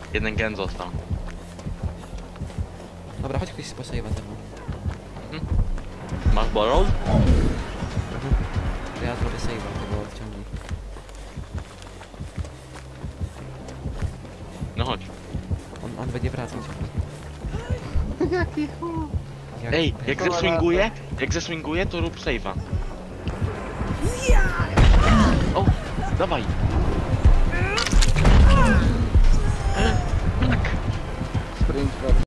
Jeden gen został. Dobra, chodź ktoś po save'a ze mną. Masz borrow? To ja zrobię save'a, tego odciągnij. No chodź. On będzie wracać. Jaki chuj. Ej, jak zeswinguje, to rób save'a. O, dawaj.